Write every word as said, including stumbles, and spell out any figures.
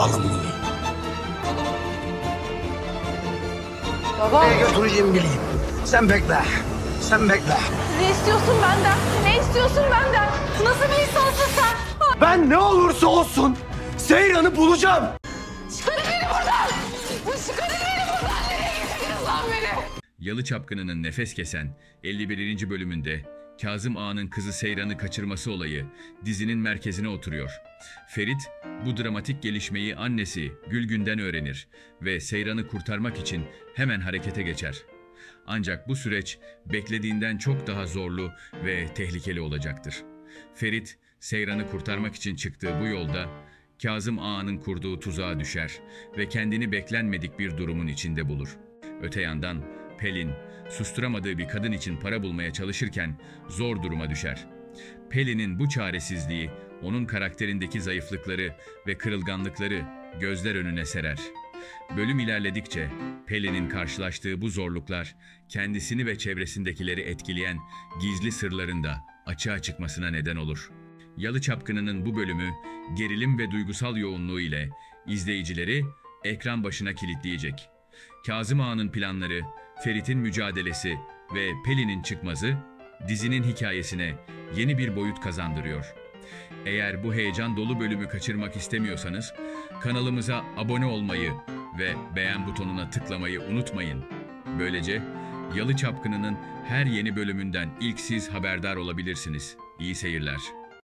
Alın bunu. Baba. Nereye götüreceğimi bileyim. Sen bekle. Sen bekle. Ne istiyorsun benden? Ne istiyorsun benden? Nasıl bir insansın sen? Ben ne olursa olsun Seyran'ı bulacağım. Çıkarın beni buradan! Çıkarın beni buradan! Nereye getirdiniz lan beni? Yalı Çapkını'nın nefes kesen elli birinci bölümünde Kazım Ağa'nın kızı Seyran'ı kaçırması olayı dizinin merkezine oturuyor. Ferit bu dramatik gelişmeyi annesi Gülgün'den öğrenir ve Seyran'ı kurtarmak için hemen harekete geçer. Ancak bu süreç beklediğinden çok daha zorlu ve tehlikeli olacaktır. Ferit, Seyran'ı kurtarmak için çıktığı bu yolda Kazım Ağa'nın kurduğu tuzağa düşer ve kendini beklenmedik bir durumun içinde bulur. Öte yandan Pelin, susturamadığı bir kadın için para bulmaya çalışırken zor duruma düşer. Pelin'in bu çaresizliği, onun karakterindeki zayıflıkları ve kırılganlıkları gözler önüne serer. Bölüm ilerledikçe Pelin'in karşılaştığı bu zorluklar, kendisini ve çevresindekileri etkileyen gizli sırların da açığa çıkmasına neden olur. Yalı Çapkını'nın bu bölümü gerilim ve duygusal yoğunluğu ile izleyicileri ekran başına kilitleyecek. Kazım Ağa'nın planları, Ferit'in mücadelesi ve Pelin'in çıkmazı dizinin hikayesine yeni bir boyut kazandırıyor. Eğer bu heyecan dolu bölümü kaçırmak istemiyorsanız kanalımıza abone olmayı ve beğen butonuna tıklamayı unutmayın. Böylece Yalı Çapkını'nın her yeni bölümünden ilk siz haberdar olabilirsiniz. İyi seyirler.